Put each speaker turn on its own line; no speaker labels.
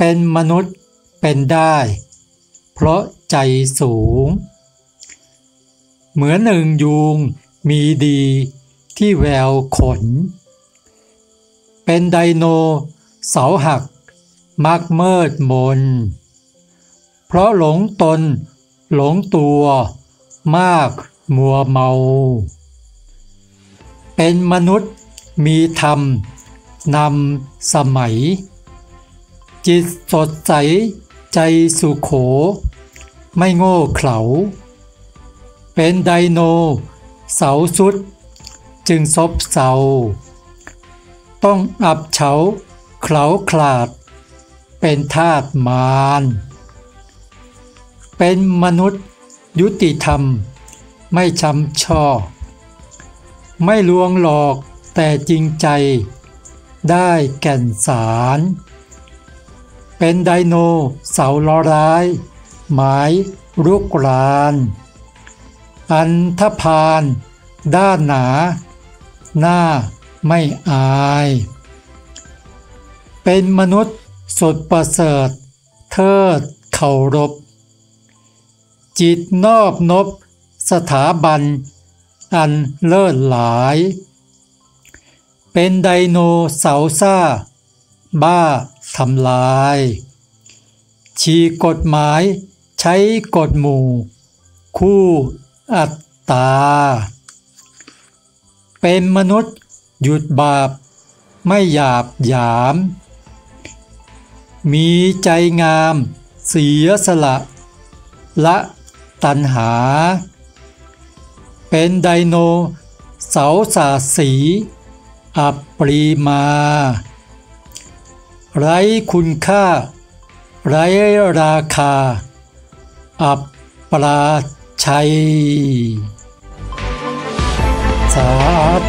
เป็นมนุษย์เป็นได้เพราะใจสูงเหมือนหนึ่งยูงมีดีที่แววขนเป็นไดโนเสาหักมักเมิดมนเพราะหลงตนหลงตัวมากมัวเมาเป็นมนุษย์มีธรรมนำสมัยจิตสดใสใจสุโขไม่โง่เขลาเป็นไดโนเสาสุดจึงซบเซาต้องอับเฉาเขลาขลาดเป็นทาสมารเป็นมนุษย์ยุติธรรมไม่ช้ำชอกไม่ลวงหลอกแต่จริงใจได้แก่นสารเป็นไดโนเสาล้อร้ายหมายรุกรานอันธพาลด้านหนาหน้าไม่อายเป็นมนุษย์สุดประเสริฐเทิดเคารพจิตนอบนบสถาบันอันเลิศหลายเป็นไดโนเสาซ่าบ้าทำลายฉีกกฎหมายใช้กฎหมู่คู่อัตตาเป็นมนุษย์หยุดบาปไม่หยาบหยามมีใจงามเสียสละละตัณหาเป็นไดโนเสาสาสีอัปรีมาไร้คุณค่าไร้ราคาอัปปราชัยสา